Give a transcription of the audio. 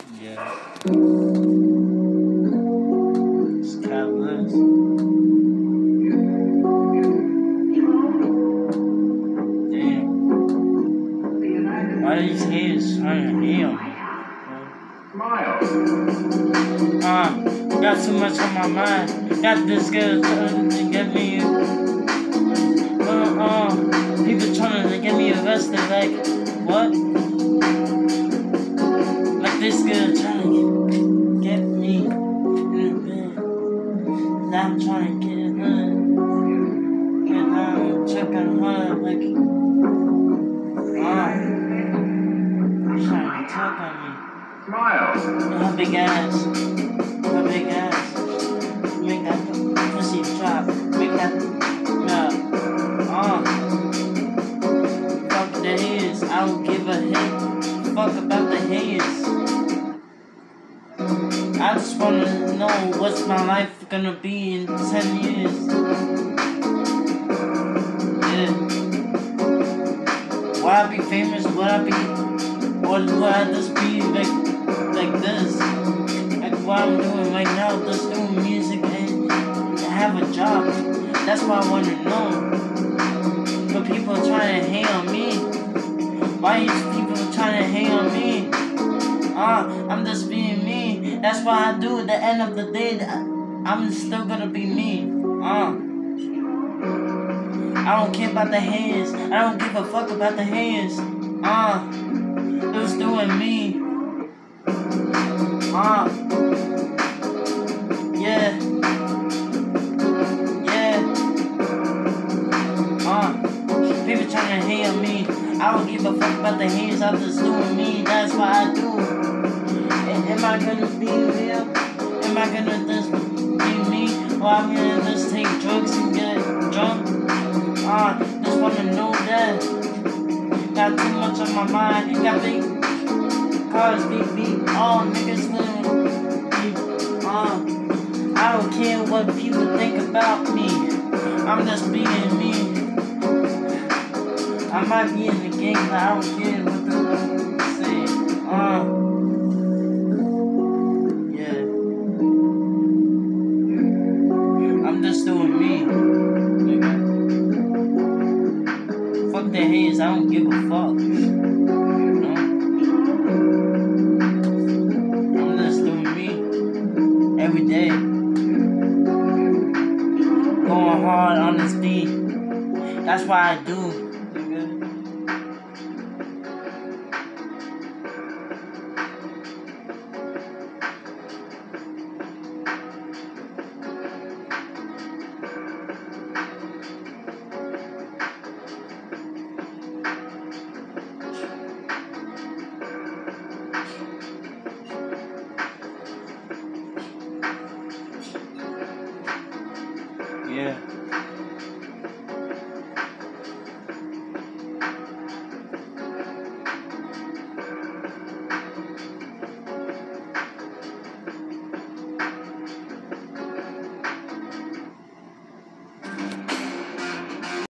Yeah. It's Kabolous. Damn. Why these haters trying to hate on me? Got too much on my mind. Got this girl trying to get me. People trying to get me arrested. Like, what? Like this girl trying to get me in the bed. Now I'm trying to get her. And I'm checking her like, trying to talk on me. Smile. Her big ass. Her big ass. Make that pussy drop. Make that, fuck the haters. I don't give a hit. Fuck about the haters. I just wanna know what's my life gonna be in 10 years. Yeah. Will I be famous? Will I be, or will I just be like this? Like what I'm doing right now, just doing music and have a job. That's what I wanna know. But people trying to hate on me. Why are these people trying to hate on me? I'm just being me. That's what I do. At the end of the day, I'm still gonna be me. I don't care about the haters. I don't give a fuck about the haters. Who's doing me? Yeah. People trying to hate on me. I don't give a fuck about the haters. I'm just doing me. That's what I do. Am I gonna be real? Am I gonna just be me? Or I'm gonna just take drugs and get drunk? Just wanna know that. Got too much on my mind. Got big cars, big beat. All niggas will be. I don't care what people think about me. I'm just being me. I might be in the game, but I don't care what the say. Yeah. I'm just doing me. Nigga. Fuck the haters, I don't give a fuck. No? I'm just doing me. Every day. Going hard on this beat. That's what I do. Yeah.